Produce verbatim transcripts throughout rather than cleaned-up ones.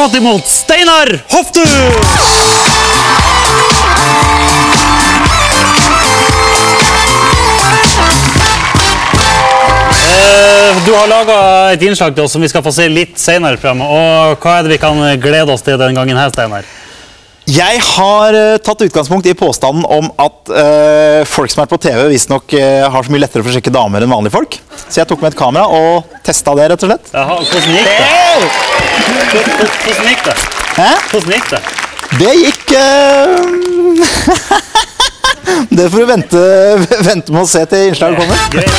tatt imot Steinar Hoftun! Du har laget et innslag til oss som vi skal få se litt senere frem. Og hva er det vi kan glede oss til den gangen her, Steinar? Jeg har uh, tatt utgangspunkt i påstanden om at uh, folk som er på T V visst nok uh, har så mye lettere for å sjekke damer enn vanlige folk. Så jeg tok med et kamera og testet det, rett og slett. Jaha, hvordan gikk det? Hvordan gikk det? Hæ? Hvordan gikk det? Det gikk... Uh... det får du vente, vente med å se til innslaget kommer. Greit.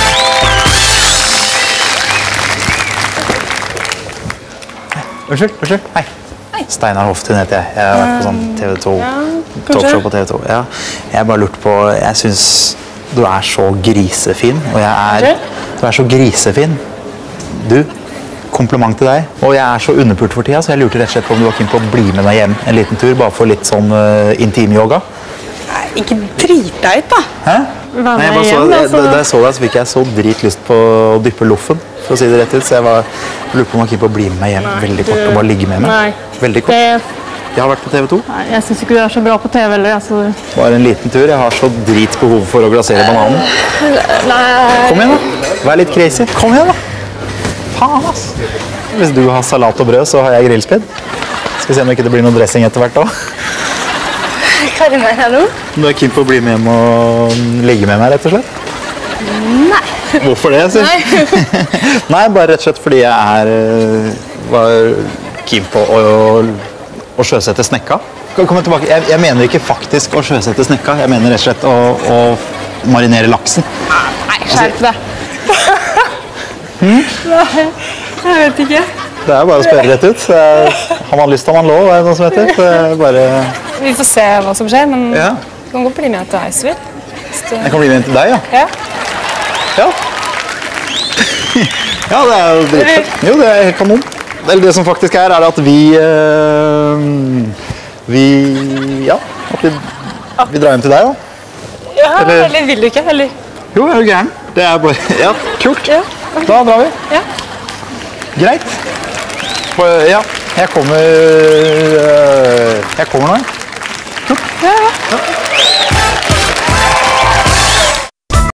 Unnskyld, unnskyld. Hei. Hei. Steinar Hoftun heter jeg. Jeg har vært på sånn T V to, ja, talkshow på T V to. Ja. Jeg bare lurt på, jeg synes du er så grisefin, og jeg er, du er så grisefin. Du, kompliment til deg. Og jeg er så underpult for tida, så jeg lurte rett og slett på om du var keen på å bli med meg hjem en liten tur, bare for litt sånn uh, intim yoga. Nei, ikke drit deg ut da. Hæ? Hva Nei, jeg bare så, hjem, jeg, altså? da jeg så deg, så fikk jeg så dritlyst på å dyppe loffen, for å si det rett ut, så jeg var lurt på om jeg var keen på å bli med meg hjem Nei, veldig du... kort og bare ligge med meg. Nei. Veldig kort. Det... Jeg har vært på T V to. Nei, jeg synes ikke du er så bra på T V heller. Altså... Bare en liten tur. Jeg har så drit behov for å glasere bananen. Nei... Kom igjen da. Vær litt crazy. Kom igjen da. Faen ass. Hvis du har salat og brød, så har jeg grillspedd. Skal vi se om det ikke blir noe dressing etter hvert da. Hva er det med her nå? Du er keen på å bli med hjem og ligge med meg, rett og slett? Nei. Hvorfor det, jeg synes? Nei. Nei, bare rett og slett fordi jeg er, var keen på å, å sjøsette snekka. Kom tilbake. Jeg, jeg mener ikke faktisk å sjøsette snekka. Jeg mener rett og slett å, å marinere laksen. Nei, skjerp deg. Hmm? Nei, jeg vet ikke. Det er bare å spørre rett ut. Har man lyst, har man lov, er det noe som heter. Så jeg bare... Vi får se hva som skjer, men ja. Du kan godt bli med til deg, så vidt. Du... Jeg kan bli med til deg, ja? Ja. Ja. Ja, det er jo dritfett. Jo, det er helt kanon. Eller det som faktisk er, er at vi... Øh, vi... Ja, at vi, vi drar hjem til deg, da. Ja, eller, eller vil du ikke, eller? Jo, jeg er jo gæren. Det er bare... Ja, kult. Ja, okay. Da drar vi. Ja. Greit. Ja, jeg kommer... Jeg kommer nå. Kult. Ja, ja. Ja.